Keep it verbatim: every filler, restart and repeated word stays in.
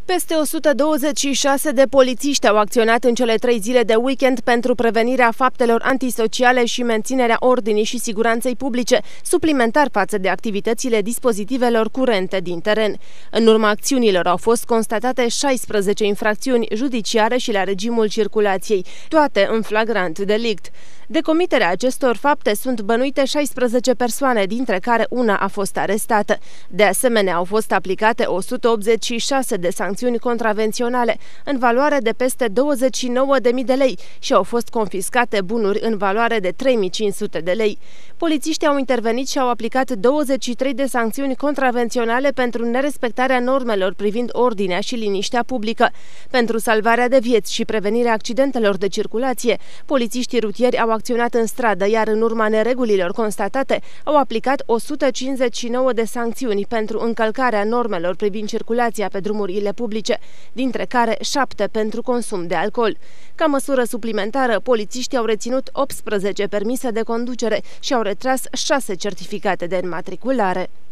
Peste o sută douăzeci și șase de polițiști au acționat în cele trei zile de weekend pentru prevenirea faptelor antisociale și menținerea ordinii și siguranței publice, suplimentar față de activitățile dispozitivelor curente din teren. În urma acțiunilor au fost constatate șaisprezece infracțiuni judiciare și la regimul circulației, toate în flagrant delict. De comiterea acestor fapte sunt bănuite șaisprezece persoane, dintre care una a fost arestată. De asemenea, au fost aplicate o sută optzeci și șase de sancțiuni contravenționale în valoare de peste douăzeci și nouă de mii de lei și au fost confiscate bunuri în valoare de trei mii cinci sute de lei. Polițiștii au intervenit și au aplicat douăzeci și trei de sancțiuni contravenționale pentru nerespectarea normelor privind ordinea și liniștea publică. Pentru salvarea de vieți și prevenirea accidentelor de circulație, polițiștii rutieri au acționat în stradă, iar în urma neregulilor constatate, au aplicat o sută cincizeci și nouă de sancțiuni pentru încălcarea normelor privind circulația pe drumurile publice, dintre care șapte pentru consum de alcool. Ca măsură suplimentară, polițiștii au reținut optsprezece permise de conducere și au retras șase certificate de înmatriculare.